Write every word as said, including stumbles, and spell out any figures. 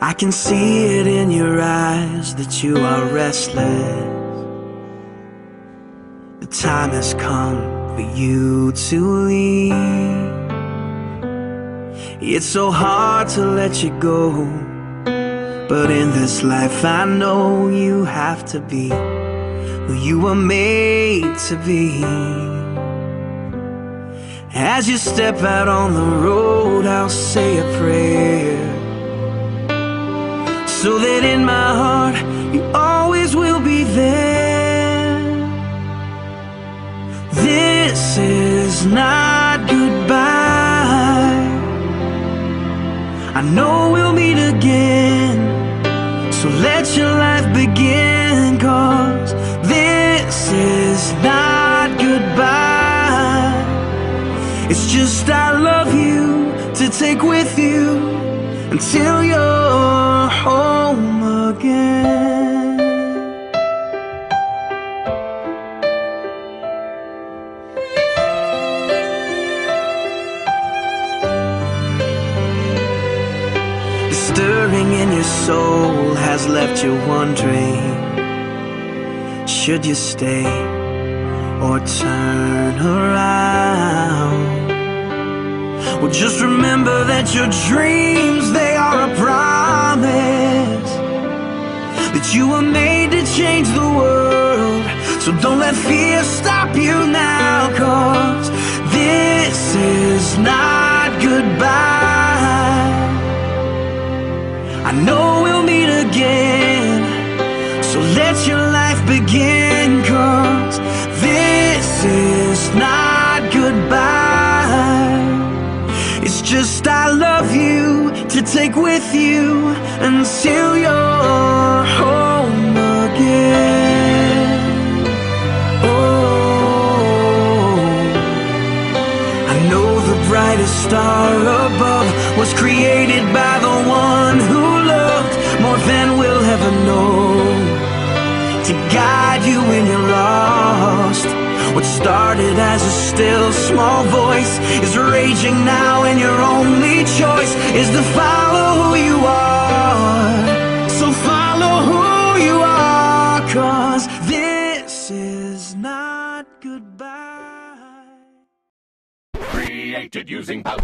I can see it in your eyes that you are restless. The time has come for you to leave. It's so hard to let you go, but in this life I know you have to be who you were made to be. As you step out on the road, I'll say a prayer, so that in my heart you always will be there. This is not goodbye. I know we'll meet again, so let your life begin, 'cause this is not goodbye. It's just I love you to take with you until you're home again. The stirring in your soul has left you wondering, should you stay or turn around? Well, just remember that your dreams, they are a promise, that you were made to change the world. So don't let fear stop you now, 'cause this is not goodbye. I know we'll meet again, so let your life begin, 'cause this is not goodbye. It's just I love you to take with you until you're home again. Oh, I know the brightest star above was created by the one who loved more than we'll ever know, to guide you when you're lost. What started as a still small voice is raging now, and your only choice is to follow who you are. So follow who you are, 'cause this is not goodbye. Created using